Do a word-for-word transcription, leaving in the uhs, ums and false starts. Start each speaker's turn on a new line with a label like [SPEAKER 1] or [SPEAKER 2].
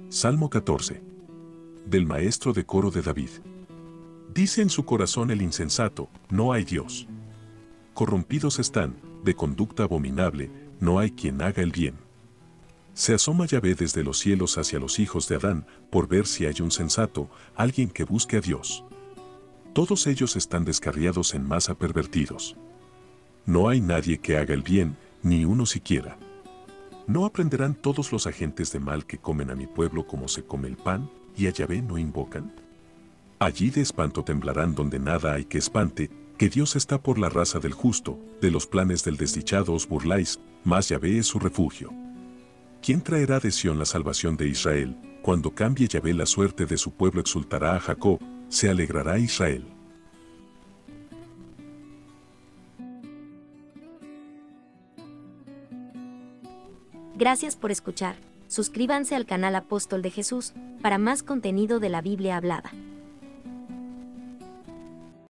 [SPEAKER 1] Salmo catorce. Del maestro de coro de David. Dice en su corazón el insensato, no hay Dios. Corrompidos están, de conducta abominable, no hay quien haga el bien. Se asoma Yahvé desde los cielos hacia los hijos de Adán, por ver si hay un sensato, alguien que busque a Dios. Todos ellos están descarriados en masa pervertidos. No hay nadie que haga el bien, ni uno siquiera. ¿No aprenderán todos los agentes de mal que comen a mi pueblo como se come el pan, y a Yahvé no invocan? Allí de espanto temblarán donde nada hay que espante, que Dios está por la raza del justo, de los planes del desdichado os burláis, mas Yahvé es su refugio. ¿Quién traerá de Sión la salvación de Israel? Cuando cambie Yahvé la suerte de su pueblo exultará a Jacob, se alegrará Israel.
[SPEAKER 2] Gracias por escuchar. Suscríbanse al canal Apóstol de Jesús para más contenido de la Biblia hablada.